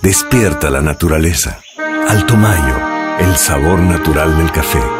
Despierta la naturaleza. Alto Mayo, el sabor natural del café.